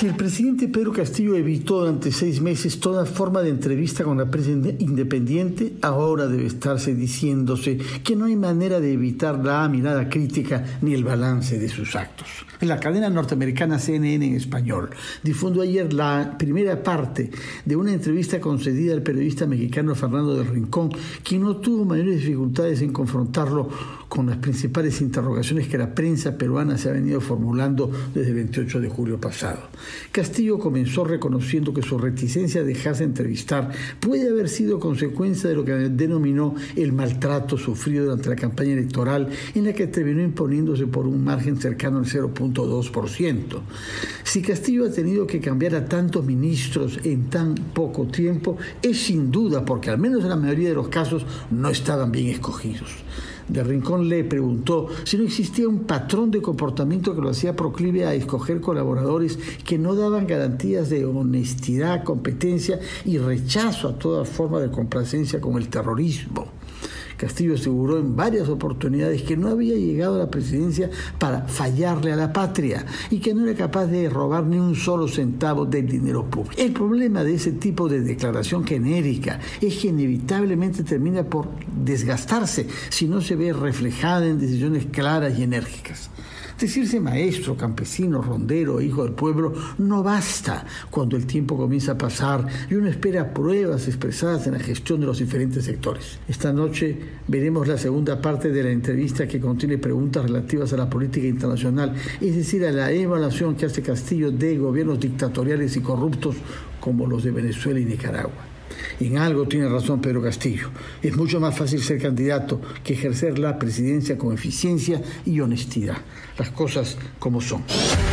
Si el presidente Pedro Castillo evitó durante 6 meses toda forma de entrevista con la prensa independiente, ahora debe estarse diciéndose que no hay manera de evitar la mirada crítica ni el balance de sus actos. La cadena norteamericana CNN en español difundió ayer la primera parte de una entrevista concedida al periodista mexicano Fernando del Rincón, quien no tuvo mayores dificultades en confrontarlo con las principales interrogaciones que la prensa peruana se ha venido formulando desde el 28 de julio pasado. Castillo comenzó reconociendo que su reticencia a dejarse entrevistar puede haber sido consecuencia de lo que denominó el maltrato sufrido durante la campaña electoral, en la que terminó imponiéndose por un margen cercano al 0.2%. Si Castillo ha tenido que cambiar a tantos ministros en tan poco tiempo, es sin duda porque al menos en la mayoría de los casos no estaban bien escogidos. De Rincón le preguntó si no existía un patrón de comportamiento que lo hacía proclive a escoger colaboradores que no daban garantías de honestidad, competencia y rechazo a toda forma de complacencia con el terrorismo. Castillo aseguró en varias oportunidades que no había llegado a la presidencia para fallarle a la patria y que no era capaz de robar ni un solo centavo del dinero público. El problema de ese tipo de declaración genérica es que inevitablemente termina por desgastarse si no se ve reflejada en decisiones claras y enérgicas. Decirse maestro, campesino, rondero, hijo del pueblo no basta cuando el tiempo comienza a pasar y uno espera pruebas expresadas en la gestión de los diferentes sectores. Esta noche veremos la segunda parte de la entrevista, que contiene preguntas relativas a la política internacional, es decir, a la evaluación que hace Castillo de gobiernos dictatoriales y corruptos como los de Venezuela y Nicaragua. En algo tiene razón Pedro Castillo. Es mucho más fácil ser candidato que ejercer la presidencia con eficiencia y honestidad. Las cosas como son.